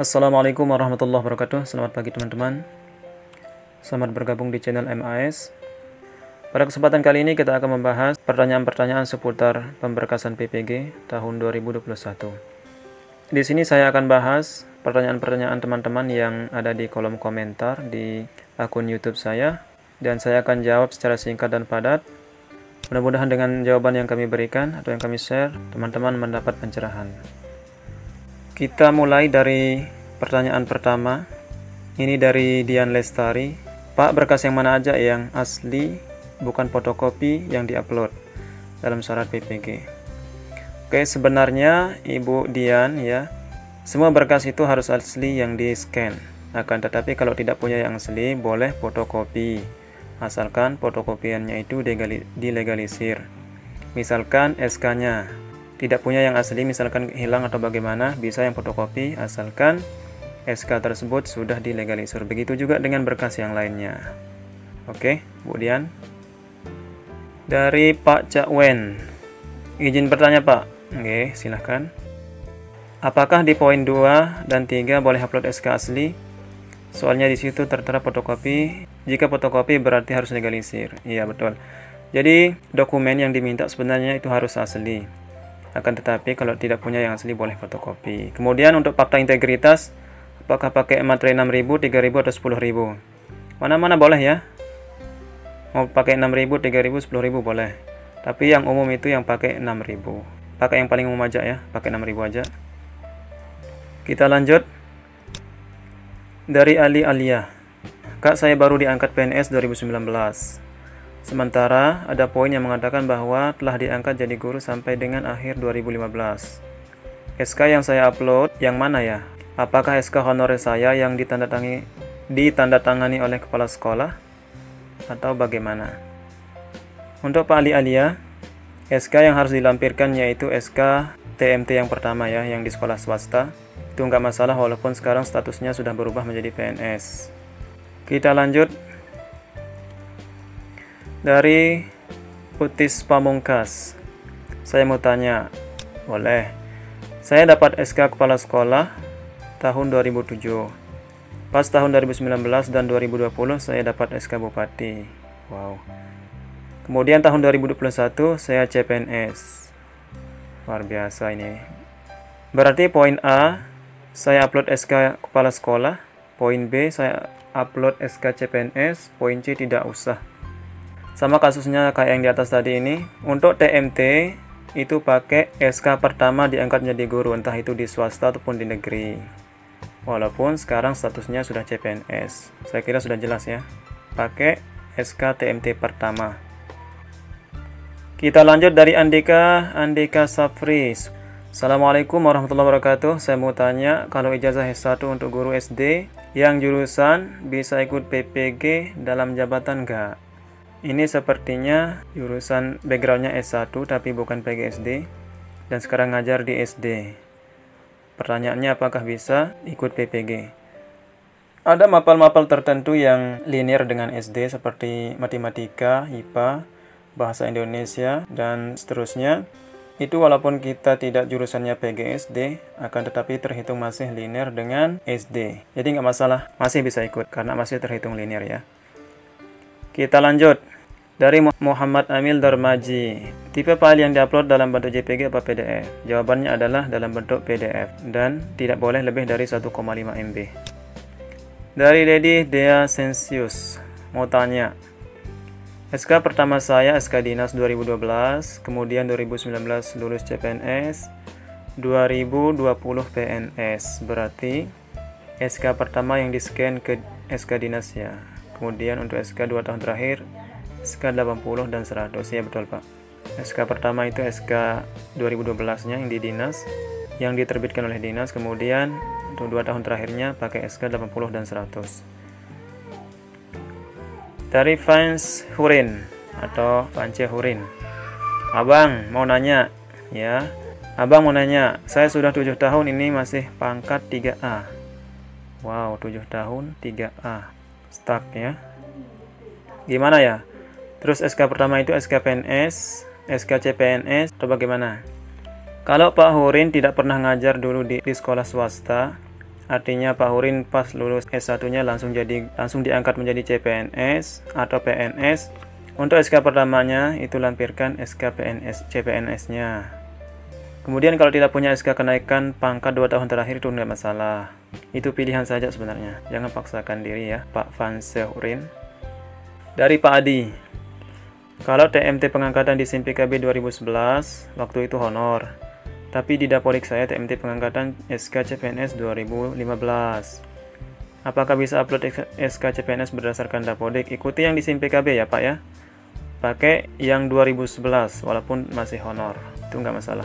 Assalamualaikum warahmatullahi wabarakatuh. Selamat pagi teman-teman. Selamat bergabung di channel MAS. Pada kesempatan kali ini kita akan membahas pertanyaan-pertanyaan seputar pemberkasan PPG tahun 2021. Di sini saya akan bahas pertanyaan-pertanyaan teman-teman yang ada di kolom komentar di akun YouTube saya, dan saya akan jawab secara singkat dan padat. Mudah-mudahan dengan jawaban yang kami berikan atau yang kami share, teman-teman mendapat pencerahan. Kita mulai dari pertanyaan pertama. Ini dari Dian Lestari. Pak, berkas yang mana aja yang asli, bukan fotokopi yang diupload dalam syarat PPG? Oke, sebenarnya Ibu Dian ya, semua berkas itu harus asli yang di-scan. Akan tetapi kalau tidak punya yang asli, boleh fotokopi. Asalkan fotokopiannya itu dilegalisir. Misalkan SK-nya tidak punya yang asli, misalkan hilang atau bagaimana, bisa yang fotokopi asalkan SK tersebut sudah dilegalisir. Begitu juga dengan berkas yang lainnya. Oke, Bu Dian. Dari Pak Cakwen. Izin bertanya, Pak. Oke, silahkan. Apakah di poin 2 dan 3 boleh upload SK asli? Soalnya di situ tertera fotokopi. Jika fotokopi berarti harus legalisir. Iya, betul. Jadi dokumen yang diminta sebenarnya itu harus asli. Akan tetapi kalau tidak punya yang asli boleh fotokopi. Kemudian untuk fakta integritas, apakah pakai materai 6.000, 3.000 atau 10.000? Mana-mana boleh ya. Mau pakai 6.000, 3.000, 10.000 boleh. Tapi yang umum itu yang pakai 6.000. Pakai yang paling umum aja ya, pakai 6.000 aja. Kita lanjut. Dari Ali Alia. Kak, saya baru diangkat PNS 2019. Sementara ada poin yang mengatakan bahwa telah diangkat jadi guru sampai dengan akhir 2015. SK yang saya upload yang mana ya? Apakah SK honorer saya yang ditandatangani oleh kepala sekolah atau bagaimana? Untuk Pak Ali Alia, SK yang harus dilampirkan yaitu SK TMT yang pertama ya, yang di sekolah swasta. Itu nggak masalah walaupun sekarang statusnya sudah berubah menjadi PNS. Kita lanjut. Dari Utis Pamungkas. Saya mau tanya, boleh. Saya dapat SK kepala sekolah tahun 2007. Pas tahun 2019 dan 2020 saya dapat SK bupati. Wow. Kemudian tahun 2021 saya CPNS. Luar biasa ini. Berarti poin A saya upload SK kepala sekolah, poin B saya upload SK CPNS, poin C tidak usah. Sama kasusnya kayak yang di atas tadi ini. Untuk TMT itu pakai SK pertama diangkat menjadi guru, entah itu di swasta ataupun di negeri. Walaupun sekarang statusnya sudah CPNS. Saya kira sudah jelas ya. Pakai SK TMT pertama. Kita lanjut dari Andika Safri. Assalamualaikum warahmatullahi wabarakatuh. Saya mau tanya, kalau ijazah S1 untuk guru SD yang jurusan bisa ikut PPG dalam jabatan nggak? Ini sepertinya jurusan backgroundnya S1 tapi bukan PGSD dan sekarang ngajar di SD. Pertanyaannya apakah bisa ikut PPG? Ada mapel-mapel tertentu yang linear dengan SD seperti matematika, IPA, bahasa Indonesia, dan seterusnya. Itu walaupun kita tidak jurusannya PGSD, akan tetapi terhitung masih linear dengan SD. Jadi nggak masalah, masih bisa ikut karena masih terhitung linear ya. Kita lanjut. Dari Muhammad Amil Darmaji. Tipe file yang diupload dalam bentuk JPG apa PDF? Jawabannya adalah dalam bentuk PDF dan tidak boleh lebih dari 1,5 MB. Dari Lady Dea Sensius. Mau tanya. SK pertama saya SK Dinas 2012, kemudian 2019 lulus CPNS, 2020 PNS. Berarti SK pertama yang di-scan ke SK Dinas ya. Kemudian untuk SK 2 tahun terakhir SK 80 dan 100. Ya betul Pak. SK pertama itu SK 2012-nya yang di Dinas, yang diterbitkan oleh Dinas. Kemudian untuk 2 tahun terakhirnya pakai SK 80 dan 100. Dari Vance Hurin atau Vance Hurin. Abang mau nanya ya. Abang mau nanya, saya sudah 7 tahun ini masih pangkat 3A. Wow, 7 tahun 3A. Stuck ya. Gimana ya? Terus SK pertama itu SK PNS, SK CPNS atau bagaimana? Kalau Pak Hurin tidak pernah ngajar dulu di sekolah swasta, Artinya Pak Hurin pas lulus S1-nya langsung diangkat menjadi CPNS atau PNS. Untuk SK pertamanya itu lampirkan SK CPNS-nya. Kemudian kalau tidak punya SK kenaikan pangkat 2 tahun terakhir itu enggak masalah. Itu pilihan saja sebenarnya. Jangan paksakan diri ya, Pak Van Hurin. Dari Pak Adi. Kalau TMT pengangkatan di SIM PKB 2011, waktu itu honor. Tapi di Dapodik saya TMT pengangkatan SK CPNS 2015. Apakah bisa upload SK CPNS berdasarkan Dapodik? Ikuti yang di SIM PKB ya Pak ya. Pakai yang 2011 walaupun masih honor. Itu nggak masalah.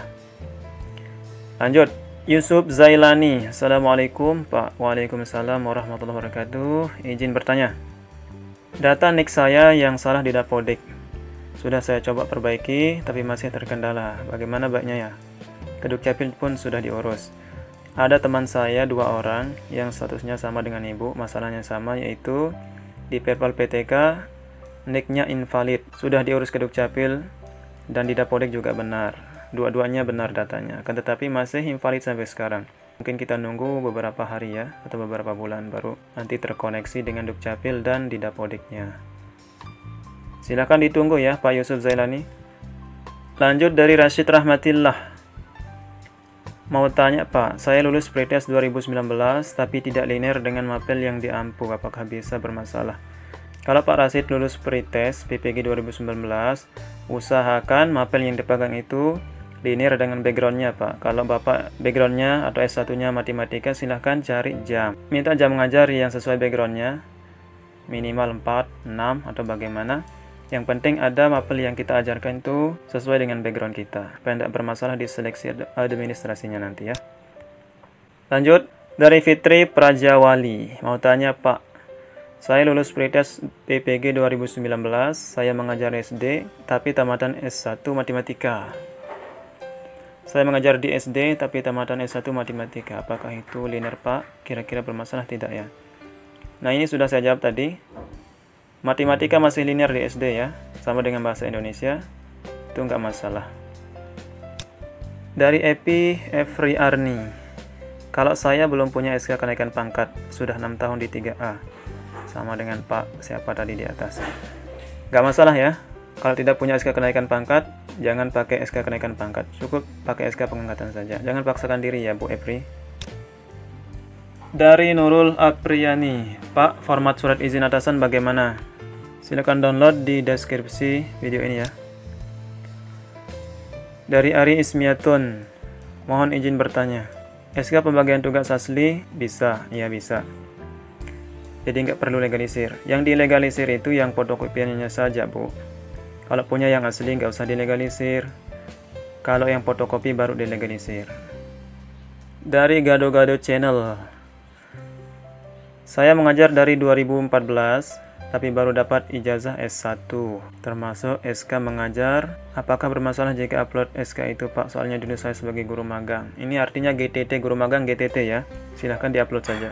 Lanjut. Yusuf Zailani. Assalamualaikum Pak. Waalaikumsalam warahmatullahi wabarakatuh. Izin bertanya. Data NIK saya yang salah di Dapodik. Sudah saya coba perbaiki tapi masih terkendala. Bagaimana baiknya ya? Kedukcapil pun sudah diurus. Ada teman saya 2 orang yang statusnya sama dengan ibu, masalahnya sama yaitu di Perpal PTK NIK-nya invalid. Sudah diurus Kedukcapil dan di Dapodik juga benar. Dua-duanya benar datanya, akan tetapi masih invalid sampai sekarang. Mungkin kita nunggu beberapa hari ya atau beberapa bulan baru nanti terkoneksi dengan Dukcapil dan di Dapodiknya. Silakan ditunggu ya Pak Yusuf Zailani. Lanjut dari Rashid Rahmatillah. Mau tanya Pak, saya lulus pretest 2019 tapi tidak linear dengan mapel yang diampu, apakah bisa bermasalah? Kalau Pak Rashid lulus pretest PPG 2019, usahakan mapel yang dipegang itu linear dengan backgroundnya Pak. Kalau Bapak backgroundnya atau S1-nya matematika, silahkan cari jam. Minta jam mengajar yang sesuai backgroundnya, minimal 4, 6 atau bagaimana. Yang penting ada mapel yang kita ajarkan itu sesuai dengan background kita, supaya tidak bermasalah di seleksi administrasinya nanti ya. Lanjut, dari Fitri Prajawali. Mau tanya Pak, saya lulus pretest PPG 2019, saya mengajar SD, tapi tamatan S1 matematika. Saya mengajar di SD, tapi tamatan S1 matematika. Apakah itu linear Pak? Kira-kira bermasalah tidak ya? Nah ini sudah saya jawab tadi. Matematika masih linear di SD ya, sama dengan bahasa Indonesia, itu nggak masalah. Dari Epi Efri Arni, kalau saya belum punya SK kenaikan pangkat, sudah 6 tahun di 3A, sama dengan Pak siapa tadi di atas. Nggak masalah ya, kalau tidak punya SK kenaikan pangkat, jangan pakai SK kenaikan pangkat, cukup pakai SK pengangkatan saja. Jangan paksakan diri ya Bu Efri. Dari Nurul Apriyani, Pak, format surat izin atasan bagaimana? Silakan download di deskripsi video ini ya. Dari Ari Ismiatun, mohon izin bertanya. SK pembagian tugas asli bisa? Iya bisa. Jadi nggak perlu legalisir. Yang dilegalisir itu yang fotokopiannya saja Bu. Kalau punya yang asli nggak usah dilegalisir. Kalau yang fotokopi baru dilegalisir. Dari Gado-Gado Channel, saya mengajar dari 2014. Tapi baru dapat ijazah S1, termasuk SK mengajar. Apakah bermasalah jika upload SK itu Pak? Soalnya dulu saya sebagai guru magang. Ini artinya GTT, guru magang GTT ya. Silahkan diupload saja.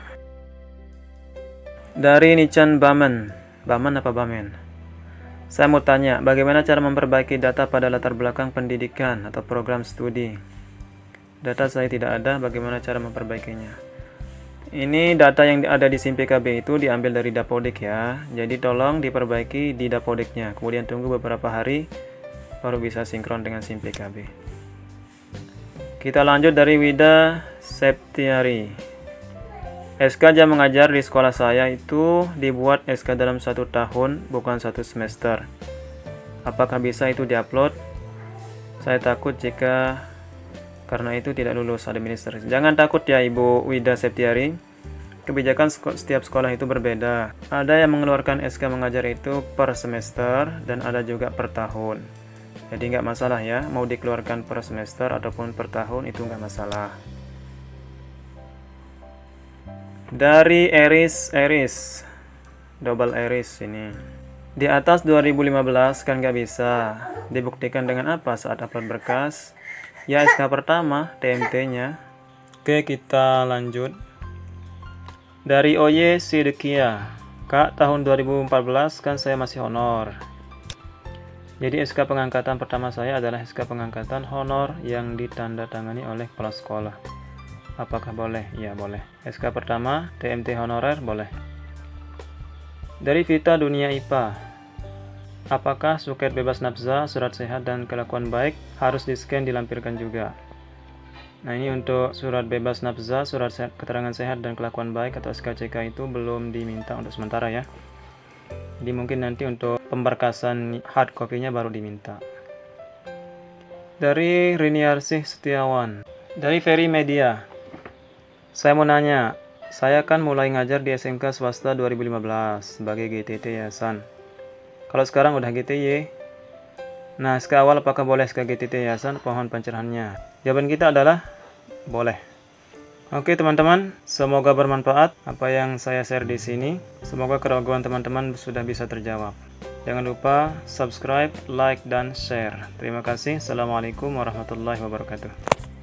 Dari Nichan Baman. Baman apa Bamen? Saya mau tanya, bagaimana cara memperbaiki data pada latar belakang pendidikan atau program studi? Data saya tidak ada, bagaimana cara memperbaikinya? Ini data yang ada di SIM PKB itu diambil dari Dapodik ya. Jadi tolong diperbaiki di Dapodiknya. Kemudian tunggu beberapa hari baru bisa sinkron dengan SIM PKB. Kita lanjut dari Wida Septiari. SK jam mengajar di sekolah saya itu dibuat SK dalam 1 tahun, bukan 1 semester. Apakah bisa itu diupload? Saya takut jika karena itu tidak lulus administrasi. Jangan takut ya Ibu Wida Septiari. Kebijakan setiap sekolah itu berbeda. Ada yang mengeluarkan SK mengajar itu per semester dan ada juga per tahun. Jadi nggak masalah ya, mau dikeluarkan per semester ataupun per tahun itu nggak masalah. Dari Eris, double Eris ini. Di atas 2015 kan nggak bisa. Dibuktikan dengan apa saat upload berkas? Ya SK pertama, TMT-nya. Oke, kita lanjut. Dari Oye Sidekia. Kak, tahun 2014 kan saya masih honor. Jadi SK pengangkatan pertama saya adalah SK pengangkatan honor yang ditandatangani oleh kepala sekolah. Apakah boleh? Ya, boleh. SK pertama, TMT honorer, boleh. Dari Vita Dunia IPA, apakah suket bebas nafsa, surat sehat, dan kelakuan baik harus di-scan dilampirkan juga? Nah, ini untuk surat bebas nafsa, surat keterangan sehat, dan kelakuan baik atau SKCK itu belum diminta untuk sementara ya. Jadi mungkin nanti untuk pemberkasan hard copy-nya baru diminta. Dari Riniarsih Setiawan, dari Ferry Media, saya mau nanya, saya kan mulai ngajar di SMK swasta 2015 sebagai GTT Yayasan. Kalau sekarang udah GTY, nah SK awal apakah boleh SK GTT Yayasan? Pohon pencerahannya. Jawaban kita adalah boleh. Oke teman-teman, semoga bermanfaat apa yang saya share di sini. Semoga keraguan teman-teman sudah bisa terjawab. Jangan lupa subscribe, like, dan share. Terima kasih. Assalamualaikum warahmatullahi wabarakatuh.